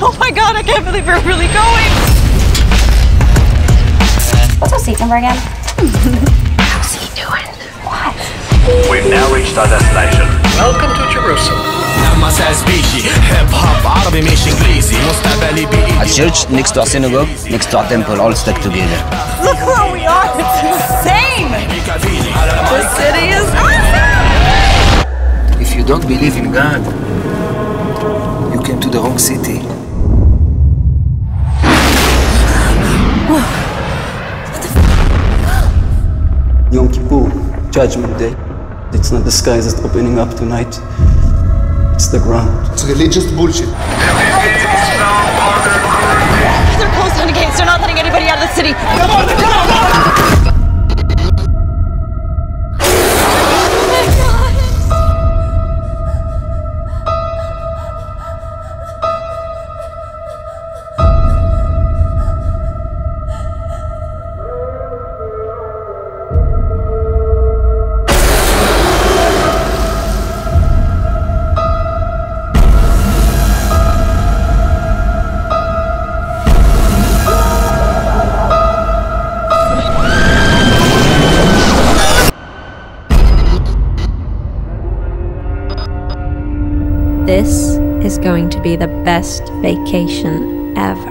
Oh my god, I can't believe we're really going! What's our seat number again? How's he doing? What? We've now reached our destination. Welcome to Jerusalem. A church next to a synagogue, next to a temple, all stuck together. Look where we are! It's insane! The city is awesome! If you don't believe in God, you came to the wrong city. Yom Kippur, Judgment Day. It's not the skies that's opening up tonight. It's the ground. It's religious bullshit. They're closed down the gates. They're not letting anybody out of the city. Come on, come on, come on! This is going to be the best vacation ever.